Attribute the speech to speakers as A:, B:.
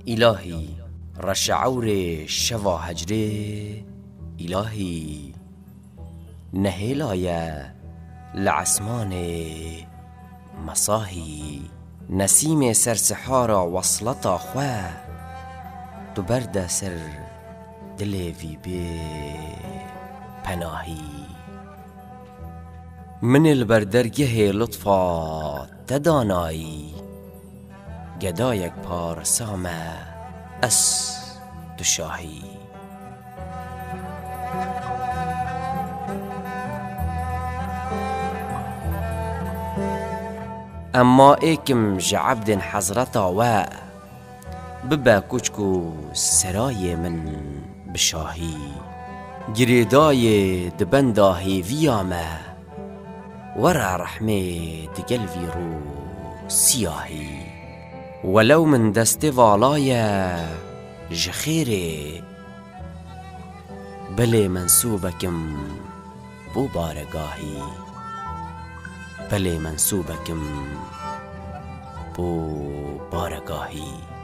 A: إلهي رشعور شوا هجري إلهي نهيلايا لعسمان مصاهي نسيم سرسحارا وصلتا خواه تو برد سر دلي في بي پناهي من البردرگه لطفا تدانایی گدایک پارسامه اس دشاهی اما ایکم جعبد حضرتا و ببا کچکو سرای من بشاهی گریدای دبندا هیویامه ورا رحمه دقلبي رو سياهي ولو من دست والايا جخيري بلي منسوبكم بو بارقاهي بلي منسوبكم بو بارقاهي